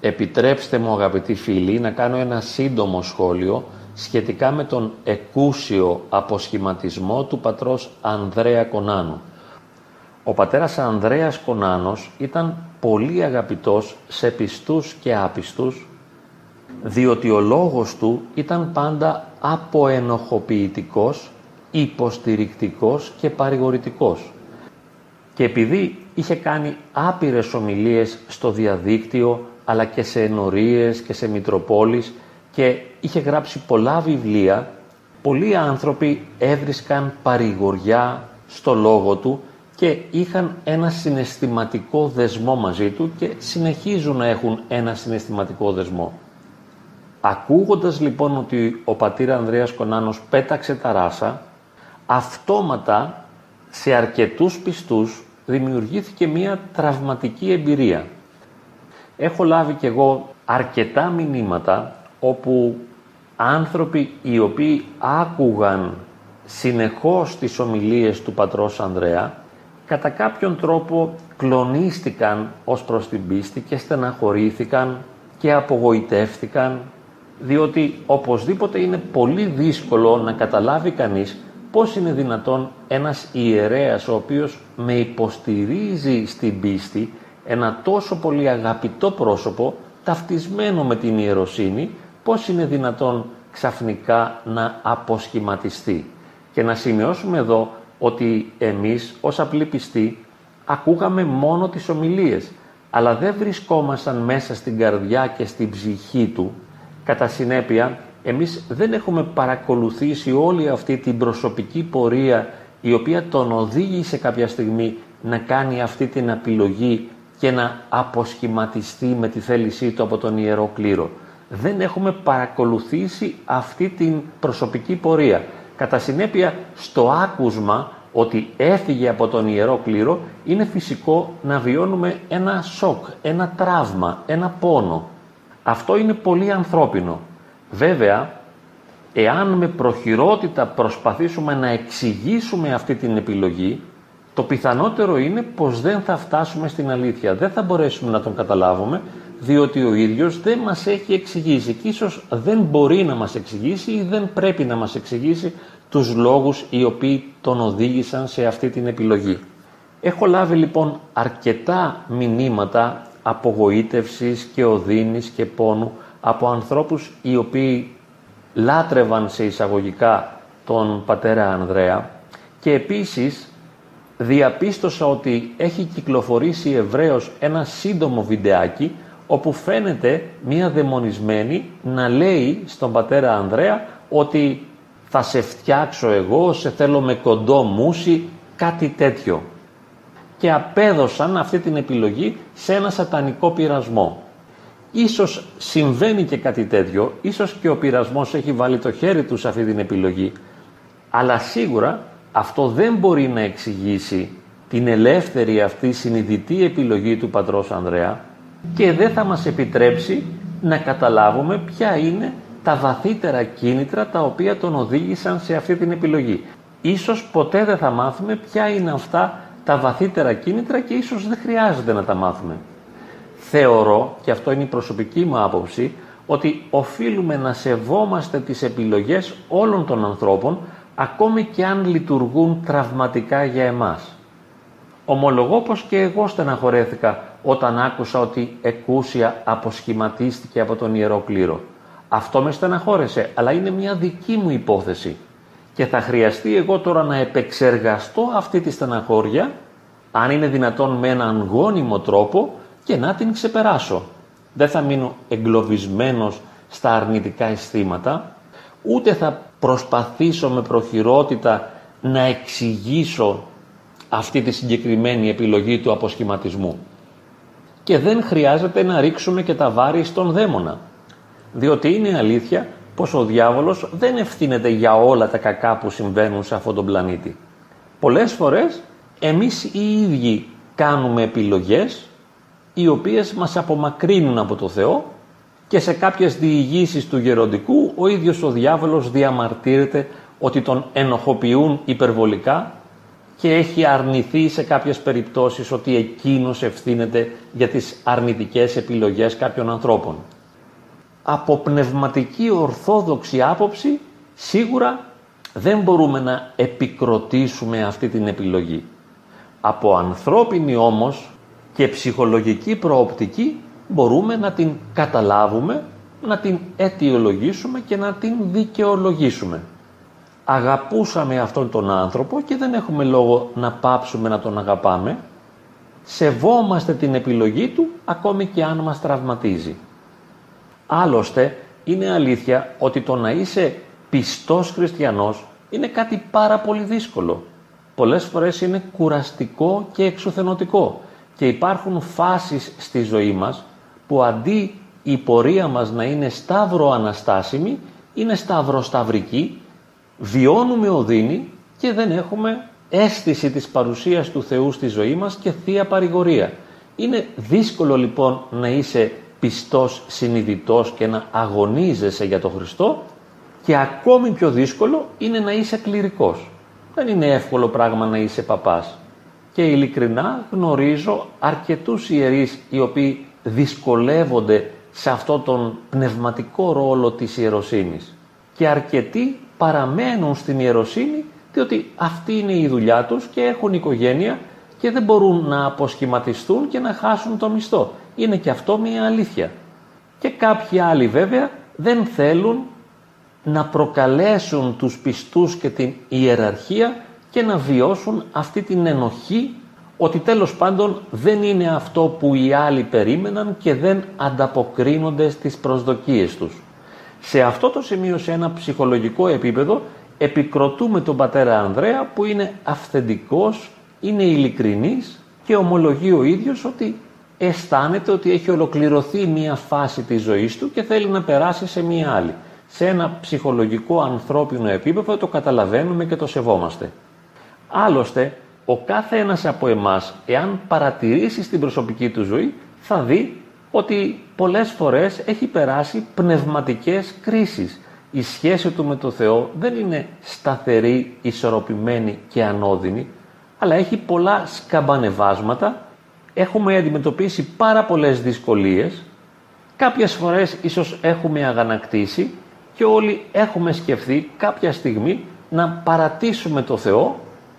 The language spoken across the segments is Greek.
Επιτρέψτε μου, αγαπητοί φίλοι, να κάνω ένα σύντομο σχόλιο σχετικά με τον εκούσιο αποσχηματισμό του πατρός Ανδρέα Κονάνου. Ο πατέρας Ανδρέας Κονάνος ήταν πολύ αγαπητός σε πιστούς και άπιστους, διότι ο λόγος του ήταν πάντα αποενοχοποιητικός, υποστηρικτικός και παρηγορητικός. Και επειδή είχε κάνει άπειρες ομιλίες στο διαδίκτυο, αλλά και σε ενορίες και σε μητροπόλεις και είχε γράψει πολλά βιβλία, πολλοί άνθρωποι έβρισκαν παρηγοριά στο λόγο του και είχαν ένα συναισθηματικό δεσμό μαζί του και συνεχίζουν να έχουν ένα συναισθηματικό δεσμό. Ακούγοντας λοιπόν ότι ο πατήρ Ανδρέας Κονάνος πέταξε τα ράσα, αυτόματα σε αρκετούς πιστούς δημιουργήθηκε μία τραυματική εμπειρία. Έχω λάβει κι εγώ αρκετά μηνύματα όπου άνθρωποι οι οποίοι άκουγαν συνεχώς τις ομιλίες του πατρός Ανδρέα κατά κάποιον τρόπο κλονίστηκαν ως προς την πίστη και στεναχωρήθηκαν και απογοητεύτηκαν, διότι οπωσδήποτε είναι πολύ δύσκολο να καταλάβει κανείς πώς είναι δυνατόν ένας ιερέας ο οποίος με υποστηρίζει στην πίστη, ένα τόσο πολύ αγαπητό πρόσωπο ταυτισμένο με την ιεροσύνη, πώς είναι δυνατόν ξαφνικά να αποσχηματιστεί. Και να σημειώσουμε εδώ ότι εμείς ως απλοί πιστοί ακούγαμε μόνο τις ομιλίες, αλλά δεν βρισκόμασταν μέσα στην καρδιά και στην ψυχή του. Κατά συνέπεια, εμείς δεν έχουμε παρακολουθήσει όλη αυτή την προσωπική πορεία η οποία τον οδήγησε κάποια στιγμή να κάνει αυτή την επιλογή και να αποσχηματιστεί με τη θέλησή του από τον Ιερό Κλήρο. Δεν έχουμε παρακολουθήσει αυτή την προσωπική πορεία. Κατά συνέπεια, στο άκουσμα ότι έφυγε από τον Ιερό Κλήρο, είναι φυσικό να βιώνουμε ένα σοκ, ένα τραύμα, ένα πόνο. Αυτό είναι πολύ ανθρώπινο. Βέβαια, εάν με προχειρότητα προσπαθήσουμε να εξηγήσουμε αυτή την επιλογή, το πιθανότερο είναι πως δεν θα φτάσουμε στην αλήθεια. Δεν θα μπορέσουμε να τον καταλάβουμε, διότι ο ίδιος δεν μας έχει εξηγήσει και ίσως δεν μπορεί να μας εξηγήσει ή δεν πρέπει να μας εξηγήσει τους λόγους οι οποίοι τον οδήγησαν σε αυτή την επιλογή. Έχω λάβει λοιπόν αρκετά μηνύματα απογοήτευσης και οδύνης και πόνου από ανθρώπους οι οποίοι λάτρευαν σε εισαγωγικά τον πατέρα Ανδρέα και επίσης διαπίστωσα ότι έχει κυκλοφορήσει ευρέως ένα σύντομο βιντεάκι όπου φαίνεται μία δαιμονισμένη να λέει στον πατέρα Ανδρέα ότι θα σε φτιάξω εγώ, σε θέλω με κοντό μουσι, κάτι τέτοιο. Και απέδωσαν αυτή την επιλογή σε ένα σατανικό πειρασμό. Ίσως συμβαίνει και κάτι τέτοιο, ίσως και ο πειρασμός έχει βάλει το χέρι του σε αυτή την επιλογή, αλλά σίγουρα αυτό δεν μπορεί να εξηγήσει την ελεύθερη αυτή συνειδητή επιλογή του πατρός Ανδρέα και δεν θα μας επιτρέψει να καταλάβουμε ποια είναι τα βαθύτερα κίνητρα τα οποία τον οδήγησαν σε αυτή την επιλογή. Ίσως ποτέ δεν θα μάθουμε ποια είναι αυτά τα βαθύτερα κίνητρα και ίσως δεν χρειάζεται να τα μάθουμε. Θεωρώ, και αυτό είναι η προσωπική μου άποψη, ότι οφείλουμε να σεβόμαστε τις επιλογές όλων των ανθρώπων, ακόμη και αν λειτουργούν τραυματικά για εμάς. Ομολογώ πως και εγώ στεναχωρέθηκα όταν άκουσα ότι εκούσια αποσχηματίστηκε από τον Ιερό Κλήρο. Αυτό με στεναχώρεσε, αλλά είναι μια δική μου υπόθεση. Και θα χρειαστεί εγώ τώρα να επεξεργαστώ αυτή τη στεναχώρια, αν είναι δυνατόν με έναν γόνιμο τρόπο, και να την ξεπεράσω. Δεν θα μείνω εγκλωβισμένος στα αρνητικά αισθήματα, ούτε θα προσπαθήσω με προχειρότητα να εξηγήσω αυτή τη συγκεκριμένη επιλογή του αποσχηματισμού. Και δεν χρειάζεται να ρίξουμε και τα βάρη στον δαίμονα, διότι είναι αλήθεια πως ο διάβολος δεν ευθύνεται για όλα τα κακά που συμβαίνουν σε αυτόν τον πλανήτη. Πολλές φορές εμείς οι ίδιοι κάνουμε επιλογές οι οποίες μας απομακρύνουν από το Θεό και σε κάποιες διηγήσεις του γεροντικού ο ίδιος ο διάβολος διαμαρτύρεται ότι τον ενοχοποιούν υπερβολικά και έχει αρνηθεί σε κάποιες περιπτώσεις ότι εκείνος ευθύνεται για τις αρνητικές επιλογές κάποιων ανθρώπων. Από πνευματική ορθόδοξη άποψη, σίγουρα δεν μπορούμε να επικροτήσουμε αυτή την επιλογή. Από ανθρώπινη όμως και ψυχολογική προοπτική μπορούμε να την καταλάβουμε, να την αιτιολογήσουμε και να την δικαιολογήσουμε. Αγαπούσαμε αυτόν τον άνθρωπο και δεν έχουμε λόγο να πάψουμε να τον αγαπάμε. Σεβόμαστε την επιλογή του ακόμη και αν μας τραυματίζει. Άλλωστε, είναι αλήθεια ότι το να είσαι πιστός χριστιανός είναι κάτι πάρα πολύ δύσκολο. Πολλές φορές είναι κουραστικό και εξουθενωτικό και υπάρχουν φάσεις στη ζωή μας που αντί η πορεία μας να είναι σταυροαναστάσιμη, είναι σταυροσταυρική, βιώνουμε οδύνη και δεν έχουμε αίσθηση της παρουσίας του Θεού στη ζωή μας και θεία παρηγορία. Είναι δύσκολο λοιπόν να είσαι πιστός, συνειδητός και να αγωνίζεσαι για τον Χριστό και ακόμη πιο δύσκολο είναι να είσαι κληρικός. Δεν είναι εύκολο πράγμα να είσαι παπάς. Και ειλικρινά γνωρίζω αρκετούς ιερείς οι οποίοι δυσκολεύονται σε αυτόν τον πνευματικό ρόλο της ιεροσύνης. Και αρκετοί παραμένουν στην ιεροσύνη διότι αυτή είναι η δουλειά τους και έχουν οικογένεια και δεν μπορούν να αποσχηματιστούν και να χάσουν το μισθό. Είναι και αυτό μια αλήθεια. Και κάποιοι άλλοι βέβαια δεν θέλουν να προκαλέσουν τους πιστούς και την ιεραρχία και να βιώσουν αυτή την ενοχή ότι τέλος πάντων δεν είναι αυτό που οι άλλοι περίμεναν και δεν ανταποκρίνονται στις προσδοκίες τους. Σε αυτό το σημείο, σε ένα ψυχολογικό επίπεδο, επικροτούμε τον πατέρα Ανδρέα που είναι αυθεντικός, είναι ειλικρινής και ομολογεί ο ίδιος ότι αισθάνεται ότι έχει ολοκληρωθεί μία φάση της ζωής του και θέλει να περάσει σε μία άλλη. Σε ένα ψυχολογικό ανθρώπινο επίπεδο το καταλαβαίνουμε και το σεβόμαστε. Άλλωστε, ο κάθε ένας από εμάς, εάν παρατηρήσει στην προσωπική του ζωή, θα δει ότι πολλές φορές έχει περάσει πνευματικές κρίσεις. Η σχέση του με το Θεό δεν είναι σταθερή, ισορροπημένη και ανώδυνη, αλλά έχει πολλά σκαμπανεβάσματα, έχουμε αντιμετωπίσει πάρα πολλές δυσκολίες, κάποιες φορές ίσως έχουμε αγανακτήσει και όλοι έχουμε σκεφτεί κάποια στιγμή να παρατήσουμε το Θεό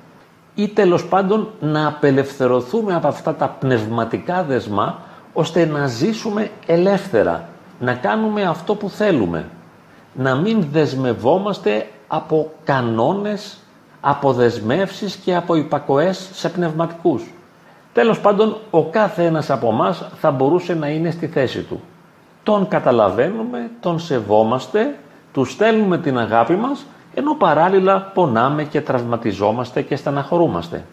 ή τέλος πάντων να απελευθερωθούμε από αυτά τα πνευματικά δεσμά ώστε να ζήσουμε ελεύθερα, να κάνουμε αυτό που θέλουμε, να μην δεσμευόμαστε από κανόνες, από δεσμεύσεις και από υπακοές σε πνευματικούς. Τέλος πάντων, ο κάθε ένας από εμάς θα μπορούσε να είναι στη θέση του. Τον καταλαβαίνουμε, τον σεβόμαστε, του στέλνουμε την αγάπη μας, ενώ παράλληλα πονάμε και τραυματιζόμαστε και στεναχωρούμαστε.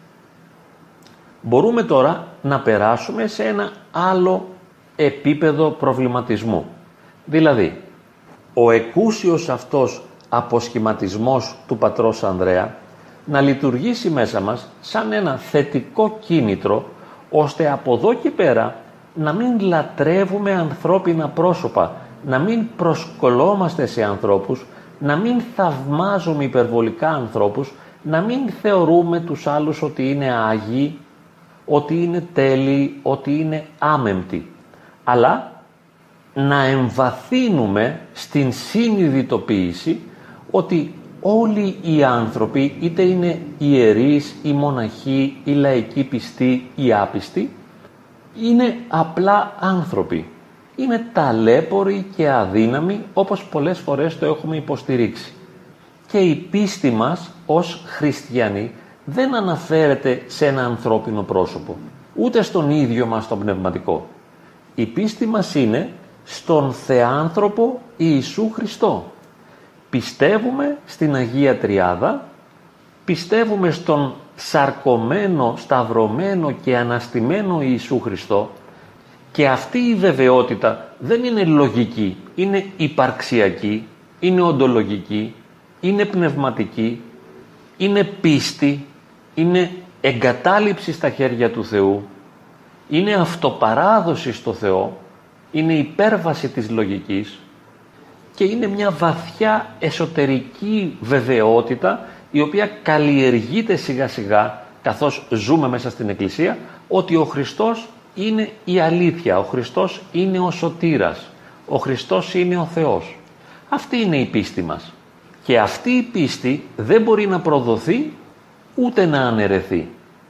Μπορούμε τώρα να περάσουμε σε ένα άλλο επίπεδο προβληματισμού. Δηλαδή, ο εκούσιος αυτός αποσχηματισμός του πατρός Ανδρέα να λειτουργήσει μέσα μας σαν ένα θετικό κίνητρο, ώστε από εδώ και πέρα να μην λατρεύουμε ανθρώπινα πρόσωπα, να μην προσκολόμαστε σε ανθρώπους, να μην θαυμάζουμε υπερβολικά ανθρώπους, να μην θεωρούμε τους άλλους ότι είναι άγιοι, ότι είναι τέλειοι, ότι είναι άμεμπτοι, αλλά να εμβαθύνουμε στην συνειδητοποίηση ότι όλοι οι άνθρωποι, είτε είναι ιερείς, ή μοναχοί, ή λαϊκοί πιστοί, ή άπιστοι, είναι απλά άνθρωποι. Είναι ταλέποροι και αδύναμοι, όπως πολλές φορές το έχουμε υποστηρίξει. Και η πίστη μας ως χριστιανοί δεν αναφέρεται σε ένα ανθρώπινο πρόσωπο, ούτε στον ίδιο μας τον πνευματικό. Η πίστη μας είναι στον Θεάνθρωπο Ιησού Χριστό. Πιστεύουμε στην Αγία Τριάδα, πιστεύουμε στον σαρκωμένο, σταυρωμένο και αναστημένο Ιησού Χριστό και αυτή η βεβαιότητα δεν είναι λογική, είναι υπαρξιακή, είναι οντολογική, είναι πνευματική, είναι πίστη, είναι εγκατάλειψη στα χέρια του Θεού, είναι αυτοπαράδοση στο Θεό, είναι υπέρβαση της λογικής και είναι μια βαθιά εσωτερική βεβαιότητα η οποία καλλιεργείται σιγά σιγά καθώς ζούμε μέσα στην Εκκλησία, ότι ο Χριστός είναι η αλήθεια, ο Χριστός είναι ο σωτήρας, ο Χριστός είναι ο Θεός. Αυτή είναι η πίστη μας. Και αυτή η πίστη δεν μπορεί να προδοθεί ούτε να αναιρεθεί.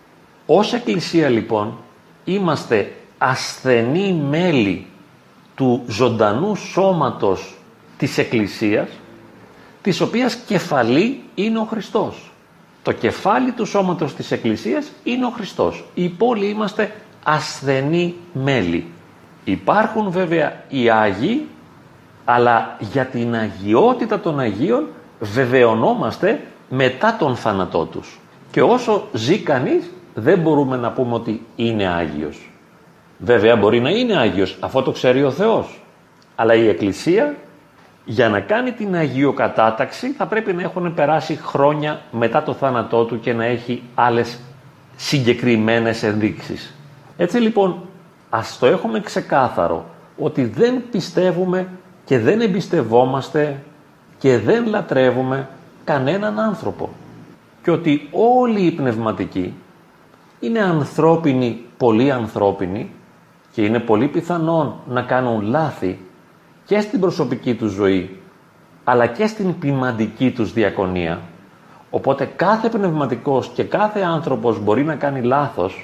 Ως Εκκλησία λοιπόν είμαστε ασθενή μέλη του ζωντανού σώματος της Εκκλησίας, της οποίας κεφαλή είναι ο Χριστός. Το κεφάλι του σώματος της Εκκλησίας είναι ο Χριστός. Οι υπόλοιποι είμαστε ασθενή μέλη. Υπάρχουν βέβαια οι Άγιοι, αλλά για την αγιότητα των Αγίων βεβαιωνόμαστε μετά τον θάνατό τους. Και όσο ζει κανείς δεν μπορούμε να πούμε ότι είναι Άγιος. Βέβαια μπορεί να είναι Άγιος, αυτό το ξέρει ο Θεός. Αλλά η Εκκλησία για να κάνει την αγιοκατάταξη θα πρέπει να έχουν περάσει χρόνια μετά το θάνατό του και να έχει άλλες συγκεκριμένες ενδείξεις. Έτσι λοιπόν ας το έχουμε ξεκάθαρο ότι δεν πιστεύουμε και δεν εμπιστευόμαστε και δεν λατρεύουμε κανέναν άνθρωπο. Και ότι όλοι οι πνευματικοί είναι ανθρώπινοι, πολύ ανθρώπινοι και είναι πολύ πιθανόν να κάνουν λάθη και στην προσωπική τους ζωή αλλά και στην ποιμαντική τους διακονία. Οπότε κάθε πνευματικός και κάθε άνθρωπος μπορεί να κάνει λάθος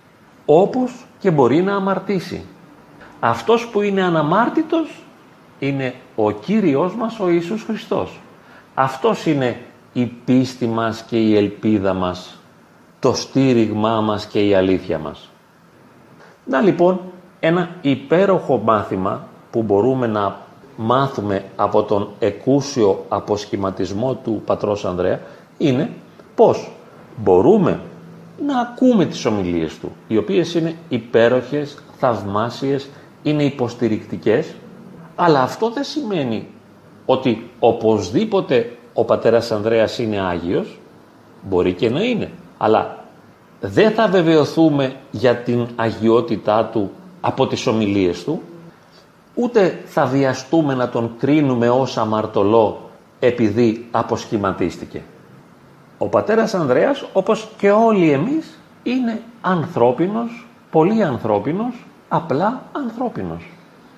όπως και μπορεί να αμαρτήσει. Αυτός που είναι αναμάρτητος είναι ο Κύριος μας ο Ιησούς Χριστός. Αυτός είναι η πίστη μας και η ελπίδα μας, το στήριγμά μας και η αλήθεια μας. Να λοιπόν ένα υπέροχο μάθημα που μπορούμε να μάθουμε από τον εκούσιο αποσχηματισμό του πατρός Ανδρέα είναι πώς μπορούμε να ακούμε τις ομιλίες του, οι οποίες είναι υπέροχες, θαυμάσιες, είναι υποστηρικτικές, αλλά αυτό δεν σημαίνει ότι οπωσδήποτε ο πατέρας Ανδρέας είναι Άγιος, μπορεί και να είναι, αλλά δεν θα βεβαιωθούμε για την αγιότητά του από τις ομιλίες του, ούτε θα βιαστούμε να τον κρίνουμε ως αμαρτωλό επειδή αποσχηματίστηκε. Ο πατέρας Ανδρέας, όπως και όλοι εμείς, είναι ανθρώπινος, πολύ ανθρώπινος, απλά ανθρώπινος.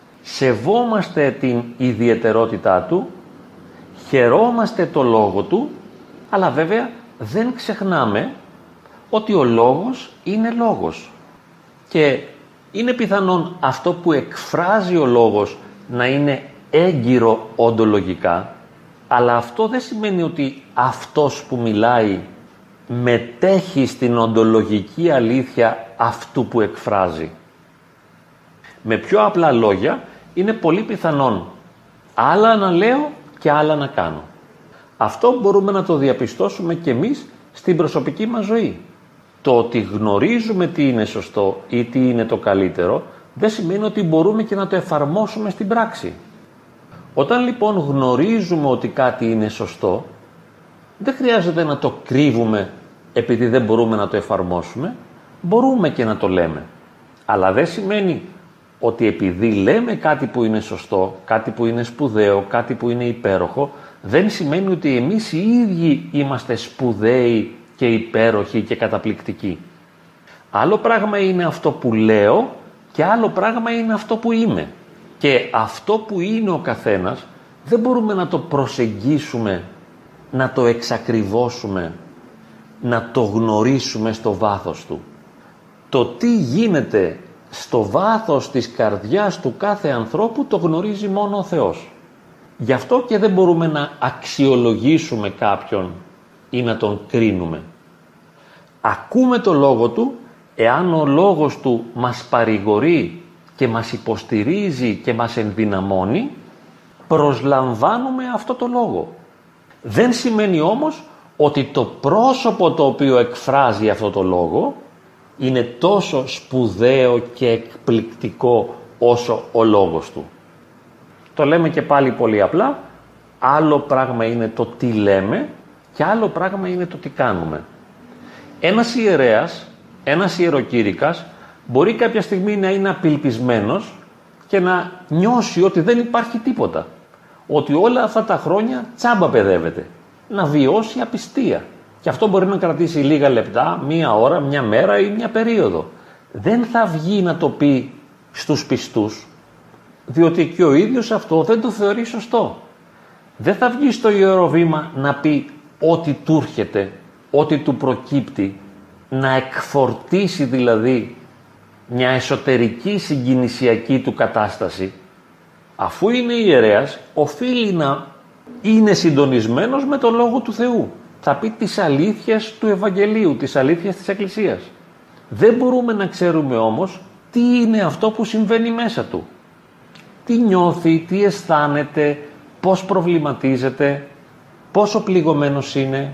Σεβόμαστε την ιδιαιτερότητά του, χαιρόμαστε το λόγο του, αλλά βέβαια δεν ξεχνάμε ότι ο λόγος είναι λόγος. Και είναι πιθανόν αυτό που εκφράζει ο λόγος να είναι έγκυρο οντολογικά, αλλά αυτό δεν σημαίνει ότι αυτός που μιλάει μετέχει στην οντολογική αλήθεια αυτού που εκφράζει. Με πιο απλά λόγια, είναι πολύ πιθανόν άλλα να λέω και άλλα να κάνω. Αυτό μπορούμε να το διαπιστώσουμε και εμείς στην προσωπική μας ζωή. Το ότι γνωρίζουμε τι είναι σωστό ή τι είναι το καλύτερο, δεν σημαίνει ότι μπορούμε και να το εφαρμόσουμε στην πράξη. Όταν λοιπόν γνωρίζουμε ότι κάτι είναι σωστό, δεν χρειάζεται να το κρύβουμε επειδή δεν μπορούμε να το εφαρμόσουμε, μπορούμε και να το λέμε. Αλλά δεν σημαίνει ότι επειδή λέμε κάτι που είναι σωστό, κάτι που είναι σπουδαίο, κάτι που είναι υπέροχο, δεν σημαίνει ότι εμείς οι ίδιοι είμαστε σπουδαίοι και υπέροχοι και καταπληκτικοί. Άλλο πράγμα είναι αυτό που λέω και άλλο πράγμα είναι αυτό που είμαι. Και αυτό που είναι ο καθένας δεν μπορούμε να το προσεγγίσουμε, να το εξακριβώσουμε, να το γνωρίσουμε στο βάθος του. Το τι γίνεται στο βάθος της καρδιάς του κάθε ανθρώπου το γνωρίζει μόνο ο Θεός. Γι' αυτό και δεν μπορούμε να αξιολογήσουμε κάποιον ή να τον κρίνουμε. Ακούμε το λόγο του, εάν ο λόγος του μας παρηγορεί και μας υποστηρίζει και μας ενδυναμώνει, προσλαμβάνουμε αυτό το λόγο. Δεν σημαίνει όμως ότι το πρόσωπο το οποίο εκφράζει αυτό το λόγο είναι τόσο σπουδαίο και εκπληκτικό όσο ο λόγος του. Το λέμε και πάλι πολύ απλά, άλλο πράγμα είναι το τι λέμε και άλλο πράγμα είναι το τι κάνουμε. Ένας ιερέας, ένας ιεροκήρυκας μπορεί κάποια στιγμή να είναι απελπισμένος και να νιώσει ότι δεν υπάρχει τίποτα. Ότι όλα αυτά τα χρόνια τσάμπα παιδεύεται. Να βιώσει απιστία. Και αυτό μπορεί να κρατήσει λίγα λεπτά, μία ώρα, μια μέρα ή μια περίοδο. Δεν θα βγει να το πει στους πιστούς, διότι και ο ίδιος αυτό δεν το θεωρεί σωστό. Δεν θα βγει στο Ιερό Βήμα να πει ό,τι του έρχεται, ό,τι του προκύπτει, να εκφορτήσει δηλαδή μια εσωτερική συγκινησιακή του κατάσταση. Αφού είναι ιερέας, οφείλει να είναι συντονισμένος με το Λόγο του Θεού. Θα πει τις αλήθειες του Ευαγγελίου, τις αλήθειες της Εκκλησίας. Δεν μπορούμε να ξέρουμε όμως τι είναι αυτό που συμβαίνει μέσα του. Τι νιώθει, τι αισθάνεται, πώς προβληματίζεται, πόσο πληγωμένος είναι,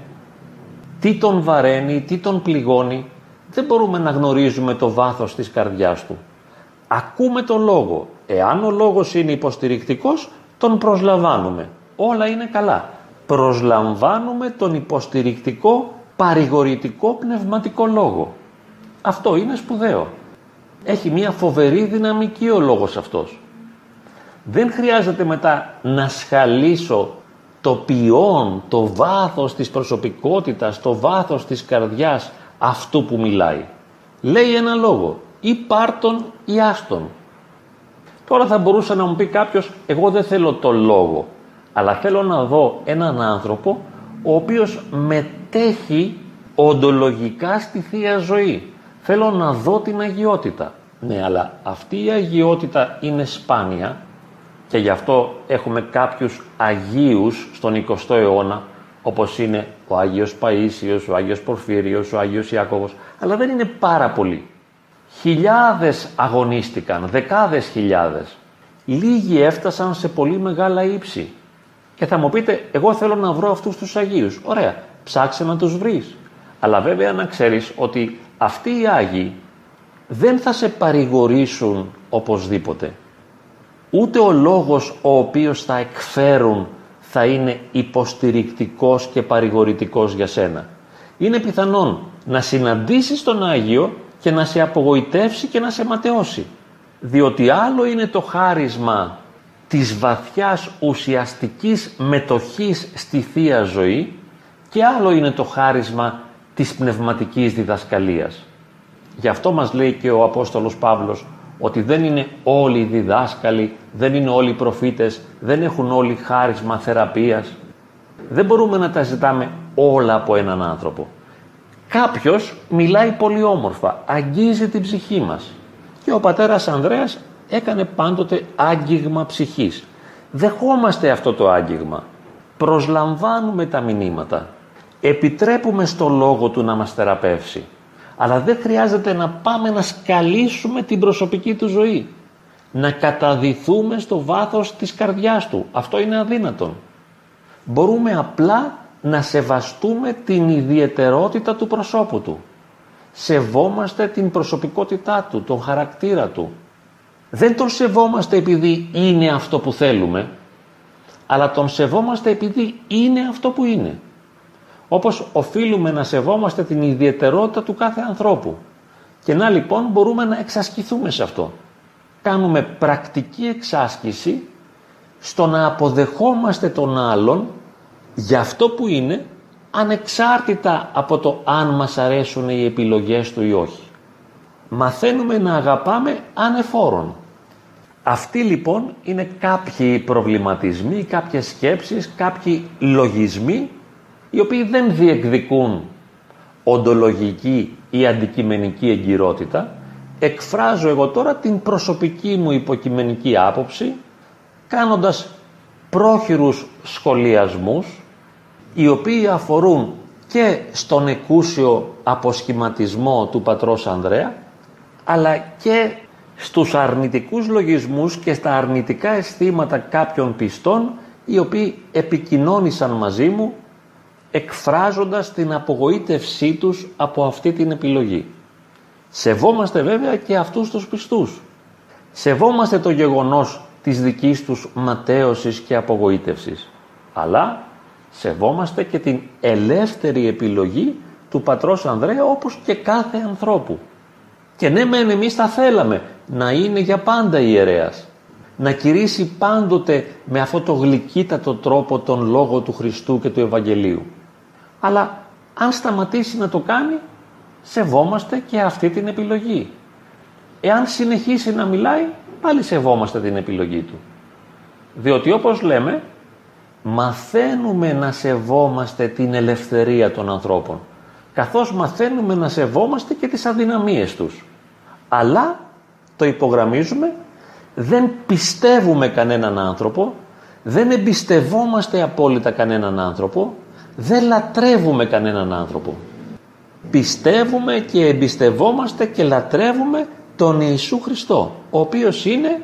τι τον βαραίνει, τι τον πληγώνει. Δεν μπορούμε να γνωρίζουμε το βάθος της καρδιάς του. Ακούμε το Λόγο. Εάν ο Λόγος είναι υποστηρικτικός, τον προσλαμβάνουμε. Όλα είναι καλά. Προσλαμβάνουμε τον υποστηρικτικό, παρηγορητικό, πνευματικό Λόγο. Αυτό είναι σπουδαίο. Έχει μια φοβερή δυναμική ο Λόγος αυτός. Δεν χρειάζεται μετά να σχαλίσω το ποιόν, το βάθος της προσωπικότητας, το βάθος της καρδιάς αυτού που μιλάει. Λέει ένα λόγο, ή πάρτον ή άστον. Τώρα θα μπορούσε να μου πει κάποιος, εγώ δεν θέλω το λόγο, αλλά θέλω να δω έναν άνθρωπο ο οποίος μετέχει οντολογικά στη Θεία Ζωή. Θέλω να δω την αγιότητα. Ναι, αλλά αυτή η αγιότητα είναι σπάνια και γι' αυτό έχουμε κάποιους Αγίους στον 20ο αιώνα, όπως είναι ο Άγιος Παΐσιος, ο Άγιος Πορφύριος, ο Άγιος Ιάκωβος, αλλά δεν είναι πάρα πολλοί. Χιλιάδες αγωνίστηκαν, δεκάδες χιλιάδες. Λίγοι έφτασαν σε πολύ μεγάλα ύψη. Και θα μου πείτε, εγώ θέλω να βρω αυτούς τους Αγίους. Ωραία, ψάξε να τους βρεις. Αλλά βέβαια να ξέρεις ότι αυτοί οι Άγιοι δεν θα σε παρηγορήσουν οπωσδήποτε. Ούτε ο λόγος ο οποίος θα εκφέρουν θα είναι υποστηρικτικός και παρηγορητικός για σένα. Είναι πιθανόν να συναντήσεις τον Άγιο και να σε απογοητεύσει και να σε ματαιώσει. Διότι άλλο είναι το χάρισμα της βαθιάς ουσιαστικής μετοχής στη Θεία Ζωή και άλλο είναι το χάρισμα της πνευματικής διδασκαλίας. Γι' αυτό μας λέει και ο Απόστολος Παύλος ότι δεν είναι όλοι οι διδάσκαλοι, δεν είναι όλοι οι προφήτες, δεν έχουν όλοι χάρισμα θεραπείας. Δεν μπορούμε να τα ζητάμε όλα από έναν άνθρωπο. Κάποιος μιλάει πολύ όμορφα, αγγίζει την ψυχή μας. Και ο πατέρας Ανδρέας έκανε πάντοτε άγγιγμα ψυχής. Δεχόμαστε αυτό το άγγιγμα. Προσλαμβάνουμε τα μηνύματα. Επιτρέπουμε στο λόγο του να μας θεραπεύσει. Αλλά δεν χρειάζεται να πάμε να σκαλίσουμε την προσωπική του ζωή. Να καταδυθούμε στο βάθος της καρδιάς του. Αυτό είναι αδύνατον. Μπορούμε απλά να σεβαστούμε την ιδιαιτερότητα του προσώπου του. Σεβόμαστε την προσωπικότητά του, τον χαρακτήρα του. Δεν τον σεβόμαστε επειδή είναι αυτό που θέλουμε, αλλά τον σεβόμαστε επειδή είναι αυτό που είναι. Όπως οφείλουμε να σεβόμαστε την ιδιαιτερότητα του κάθε ανθρώπου. Και να λοιπόν μπορούμε να εξασκηθούμε σε αυτό. Κάνουμε πρακτική εξάσκηση στο να αποδεχόμαστε τον άλλον για αυτό που είναι, ανεξάρτητα από το αν μας αρέσουν οι επιλογές του ή όχι. Μαθαίνουμε να αγαπάμε ανεφόρον. Αυτοί λοιπόν είναι κάποιοι προβληματισμοί, κάποιες σκέψεις, κάποιοι λογισμοί οι οποίοι δεν διεκδικούν οντολογική ή αντικειμενική εγκυρότητα. Εκφράζω εγώ τώρα την προσωπική μου υποκειμενική άποψη, κάνοντας πρόχειρους σχολιασμούς, οι οποίοι αφορούν και στον εκούσιο αποσχηματισμό του πατρός Ανδρέα, αλλά και στους αρνητικούς λογισμούς και στα αρνητικά αισθήματα κάποιων πιστών, οι οποίοι επικοινώνησαν μαζί μου, εκφράζοντας την απογοήτευσή τους από αυτή την επιλογή. Σεβόμαστε βέβαια και αυτούς τους πιστούς. Σεβόμαστε το γεγονός της δικής τους ματαίωσης και απογοήτευσης. Αλλά σεβόμαστε και την ελεύθερη επιλογή του πατρός Ανδρέα, όπως και κάθε ανθρώπου. Και ναι μεν εμείς θα θέλαμε να είναι για πάντα ιερέας, να κηρύσει πάντοτε με αυτό το γλυκύτατο τρόπο τον λόγο του Χριστού και του Ευαγγελίου. Αλλά Αν σταματήσει να το κάνει, σεβόμαστε και αυτή την επιλογή. Εάν συνεχίσει να μιλάει, πάλι σεβόμαστε την επιλογή του. Διότι όπως λέμε, μαθαίνουμε να σεβόμαστε την ελευθερία των ανθρώπων, καθώς μαθαίνουμε να σεβόμαστε και τις αδυναμίες τους. Αλλά, το υπογραμμίζουμε, δεν πιστεύουμε κανέναν άνθρωπο, δεν εμπιστευόμαστε απόλυτα κανέναν άνθρωπο, δεν λατρεύουμε κανέναν άνθρωπο. Πιστεύουμε και εμπιστευόμαστε και λατρεύουμε τον Ιησού Χριστό, ο οποίος είναι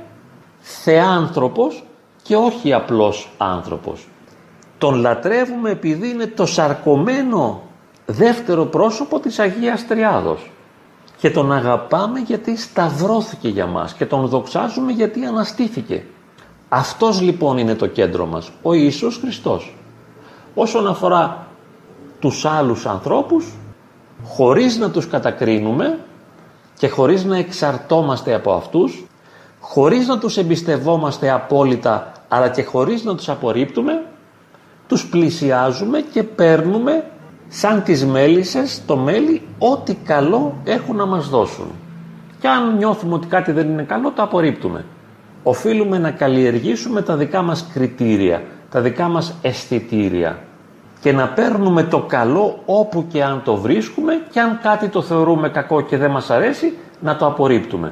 θεάνθρωπος και όχι απλός άνθρωπος. Τον λατρεύουμε επειδή είναι το σαρκωμένο δεύτερο πρόσωπο της Αγίας Τριάδος και τον αγαπάμε γιατί σταυρώθηκε για μας και τον δοξάζουμε γιατί αναστήθηκε. Αυτός λοιπόν είναι το κέντρο μας, ο Ιησούς Χριστός. Όσον αφορά τους άλλους ανθρώπους, χωρίς να τους κατακρίνουμε και χωρίς να εξαρτώμαστε από αυτούς, χωρίς να τους εμπιστευόμαστε απόλυτα, αλλά και χωρίς να τους απορρίπτουμε, τους πλησιάζουμε και παίρνουμε σαν τις μέλισσες το μέλι ό,τι καλό έχουν να μας δώσουν. Και αν νιώθουμε ότι κάτι δεν είναι καλό, το απορρίπτουμε. Οφείλουμε να καλλιεργήσουμε τα δικά μας κριτήρια, τα δικά μας αισθητήρια και να παίρνουμε το καλό όπου και αν το βρίσκουμε, και αν κάτι το θεωρούμε κακό και δεν μας αρέσει, να το απορρίπτουμε.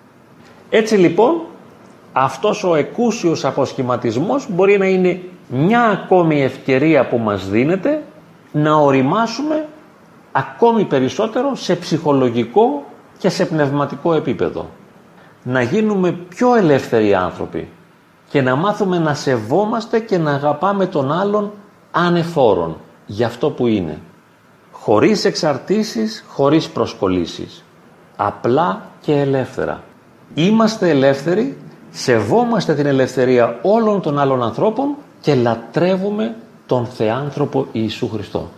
Έτσι λοιπόν, αυτός ο εκούσιος αποσχηματισμός μπορεί να είναι μια ακόμη ευκαιρία που μας δίνεται να οριμάσουμε ακόμη περισσότερο σε ψυχολογικό και σε πνευματικό επίπεδο. Να γίνουμε πιο ελεύθεροι άνθρωποι και να μάθουμε να σεβόμαστε και να αγαπάμε τον άλλον ανεφόρον για αυτό που είναι. Χωρίς εξαρτήσεις, χωρίς προσκολήσεις. Απλά και ελεύθερα. Είμαστε ελεύθεροι, σεβόμαστε την ελευθερία όλων των άλλων ανθρώπων και λατρεύουμε τον Θεάνθρωπο Ιησού Χριστό.